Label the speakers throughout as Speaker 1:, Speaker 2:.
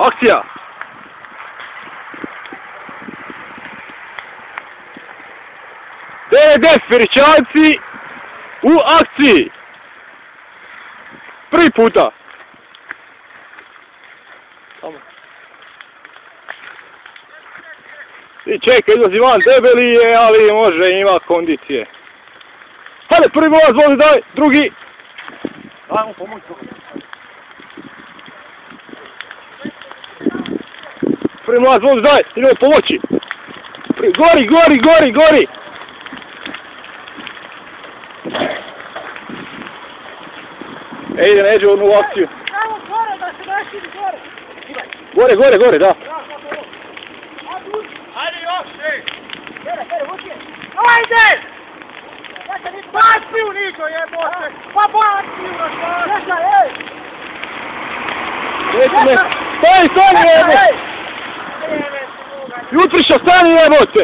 Speaker 1: Akcija! DVD Feričanci u akciji! Prvi puta! I čekaj, izlazi van, debeli je, ali može, ima kondicije. Hajde, prvi voz, voli, daj, drugi!
Speaker 2: Ajmo pomoći.
Speaker 1: Prvi mlad voz, daj, idemo pomoći! Gori! Ide, neđe u akciju.
Speaker 3: Samo gore, da se našili gore.
Speaker 1: Gore, da.
Speaker 3: Ajde još, ej! Ajde! Baci u Niđo, jebote! Pa baci u nas, baci! Ej!
Speaker 1: Stani, jebote! Jutriša, stani, jebote!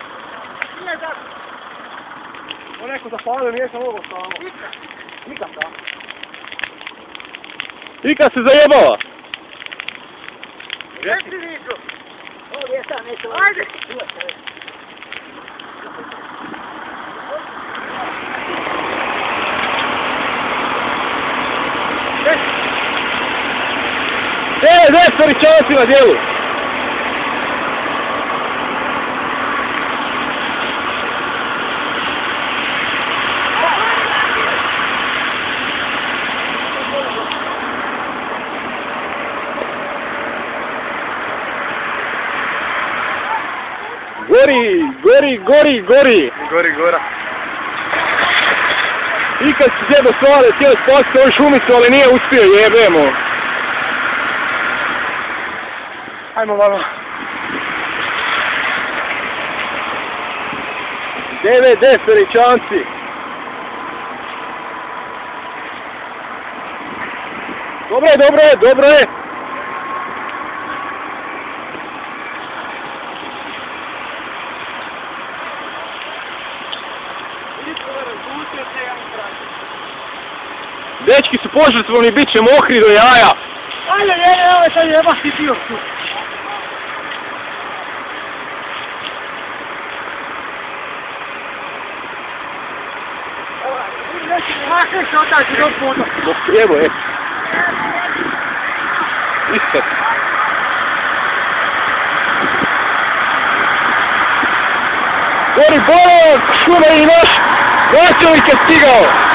Speaker 2: O neko zapalio, nisam mogao samo. Nikad da.
Speaker 1: Ika se zajebala!
Speaker 3: Reci Niđo! Ovdje je sam, neću... Ajde!
Speaker 1: DVD Feričanci na dijelu! Gori!
Speaker 2: Gora.
Speaker 1: I kad se sjebe stvari, htjeli spasiti ovu šumicu, ali nije uspio, jebemo.
Speaker 2: Ajmo malo.
Speaker 1: DVD Feričanci. Dobro je. Dečki su požrtvovni, bit će mokri do jaja.
Speaker 3: Ajde, sad je baš ti bio tu. Makri se otaći do puta.
Speaker 1: Evo, Iskad. Gori Bog, šume i naš načelnik je stigao.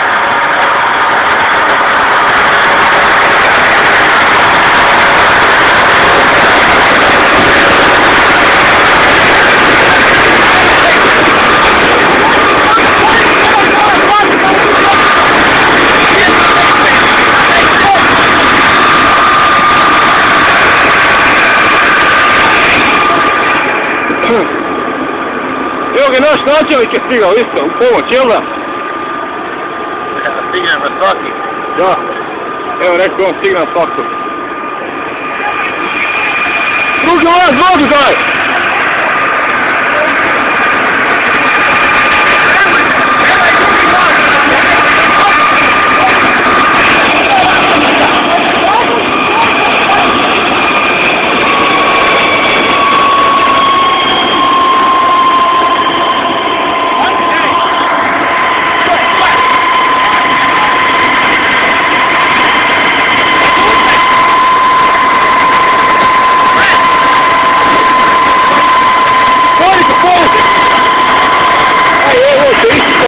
Speaker 1: Evo ga, naš načelnik je stigao isto, u pomoć, jel da?
Speaker 2: Stignem na svaki.
Speaker 1: Da. Evo, rekao on stigne na svaku. Drugi vas vodu daj!